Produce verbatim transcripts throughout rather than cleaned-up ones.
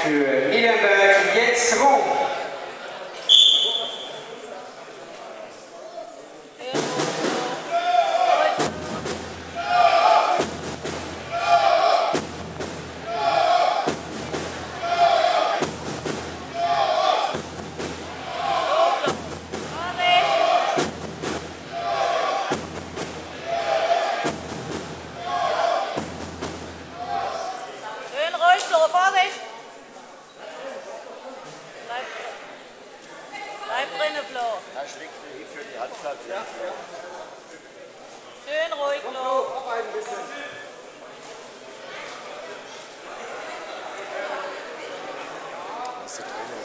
für Niedernberg jetzt Rom. Schön ruhig, Flo. Arbeiten ein bisschen. Das ist der Trainer.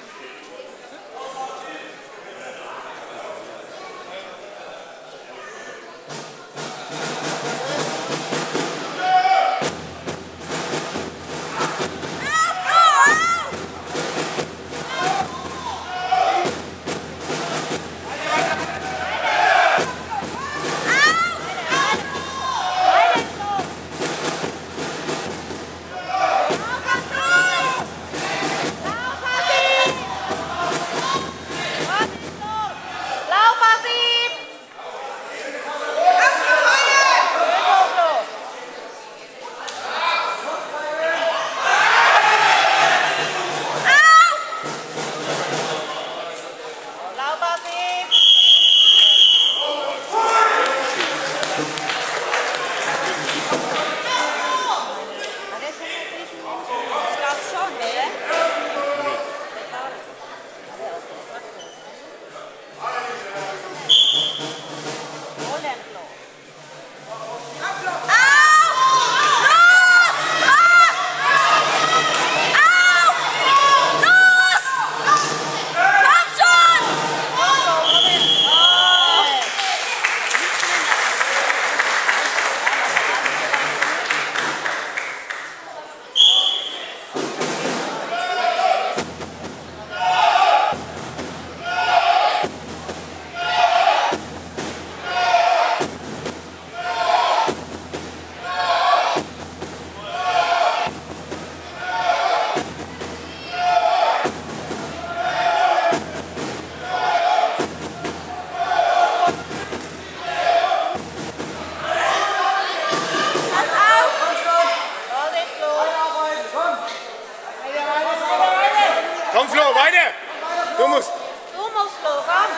Komm Flo, weiter! Du musst! Du musst, Flo, komm!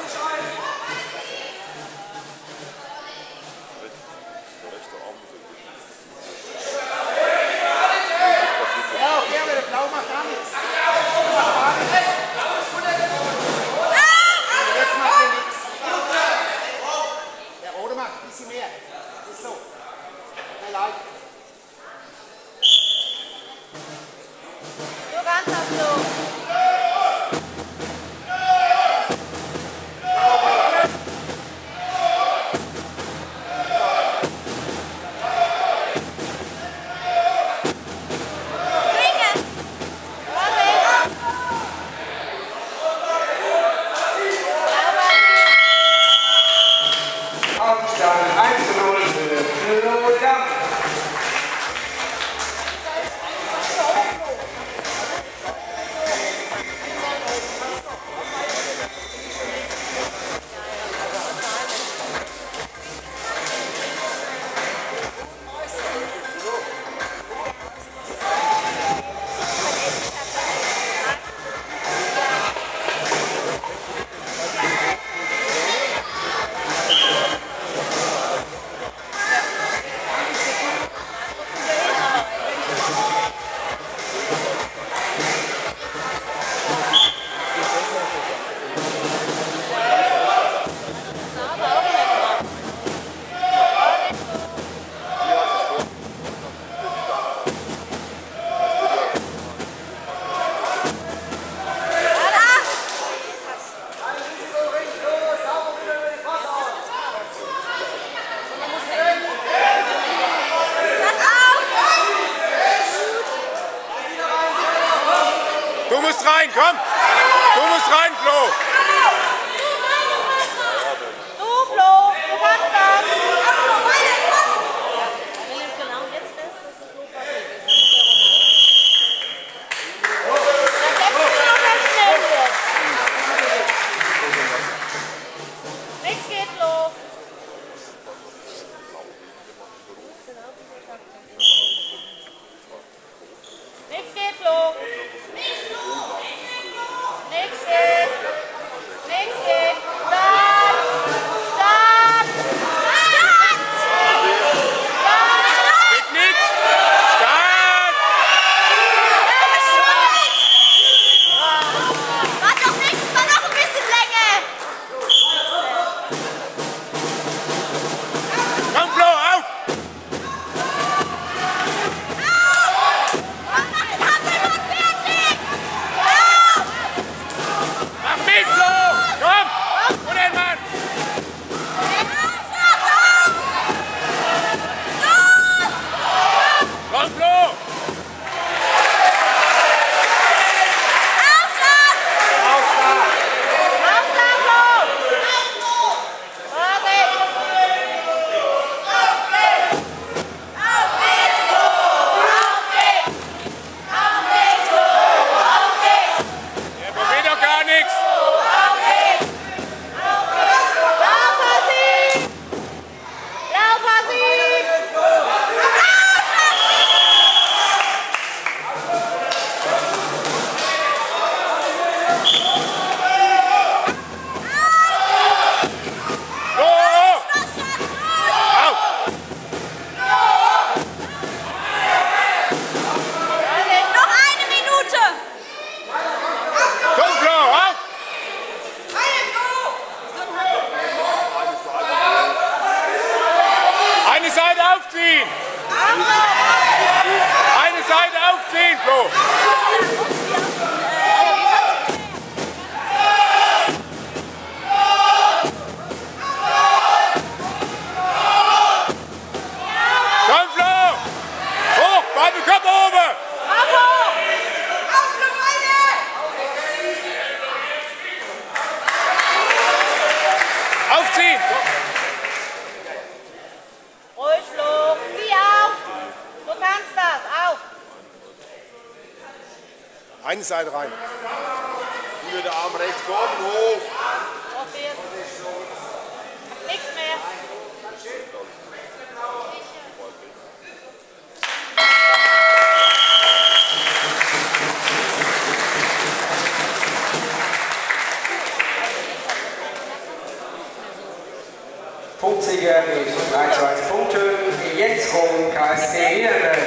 Ja, okay, aber der Blau macht gar nichts. Jetzt macht er nichts. Der Rote macht ein bisschen mehr. Das ist so. Mehr leicht. Du kannst das, Flo. Du musst rein, komm! Du musst rein, Flo! Du, Flo, du kannst das! Wenn es genau jetzt ist, dass es so passiert ist, dann muss er runter. Noch eine Minute. Komm, Flo, auf! Eine Seite aufziehen! Eine Seite aufziehen, Flo! Komm, Flo! Hoch, bleib den Kopf oben! Aufziehen! Ruhig, Flo. Zieh auf. Du kannst das. Auf. Eine Seite rein. Hier der Arm rechts kommen, hoch. Probiert. Nichts mehr. Punktsieger mit dreizehn Punkten, Jens Rom, K S C Niederberg.